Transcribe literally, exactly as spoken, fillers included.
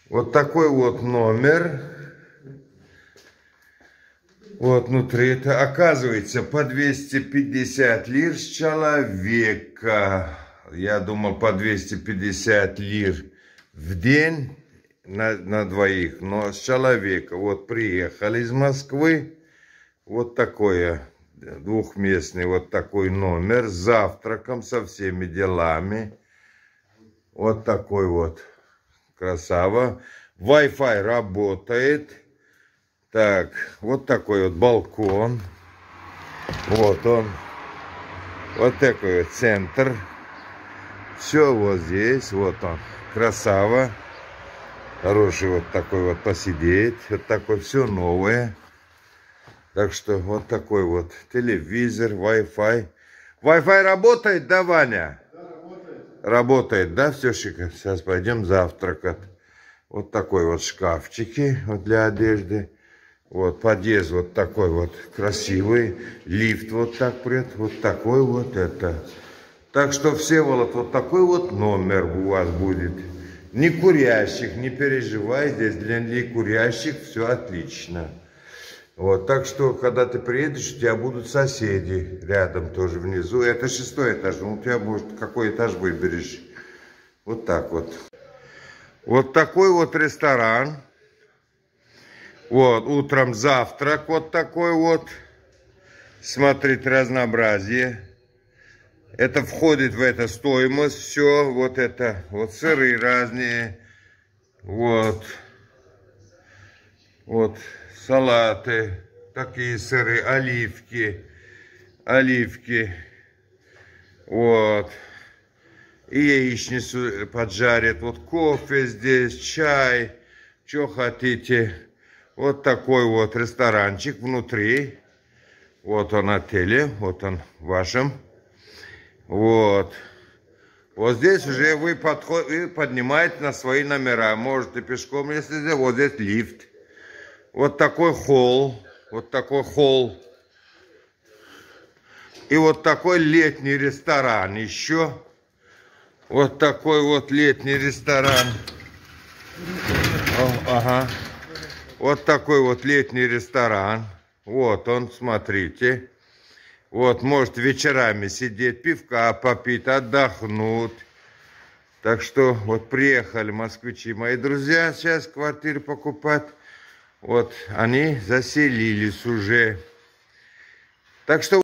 Вот такой вот номер. Вот внутри это оказывается по двести пятьдесят лир с человека. Я думал по двести пятьдесят лир в день на, на двоих, но с человека. Вот приехали из Москвы. Вот такое двухместный вот такой номер с завтраком, со всеми делами. Вот такой вот красава. Wi-Fi работает. Так, вот такой вот балкон. Вот он. Вот такой вот центр. Все вот здесь. Вот он. Красава. Хороший вот такой вот посидеть. Вот такой все новое. Так что вот такой вот телевизор, Wi-Fi. Wi-Fi работает, да, Ваня? Да, работает. Работает, да? Все шикарно. Сейчас пойдем завтракать. Вот такой вот шкафчики вот для одежды. Вот подъезд вот такой вот красивый. Лифт вот так прет. Вот такой вот это. Так что, Всеволод, вот такой вот номер у вас будет. Не курящих, не переживай. Здесь для некурящих все отлично. Вот, так что, когда ты приедешь, у тебя будут соседи рядом тоже внизу. Это шестой этаж. Ну, у тебя, может, какой этаж выберешь. Вот так вот. Вот такой вот ресторан. Вот, утром завтрак вот такой вот. Смотрите, разнообразие. Это входит в эту стоимость. Все, вот это, вот сыры разные. Вот. Вот, салаты. Такие сыры, оливки. Оливки. Вот. И яичницу поджарят. Вот кофе здесь, чай. Что хотите. Вот такой вот ресторанчик внутри. Вот он отеле, вот он в вашем. Вот. Вот здесь уже вы, подход, вы поднимаете на свои номера. Можете пешком, если здесь. Вот здесь лифт. Вот такой холл. Вот такой холл. И вот такой летний ресторан еще. Вот такой вот летний ресторан. О, ага. Вот такой вот летний ресторан. Вот он, смотрите. Вот, может вечерами сидеть, пивка попить, отдохнуть. Так что вот приехали москвичи, мои друзья, сейчас квартиру покупать. Вот, они заселились уже. Так что...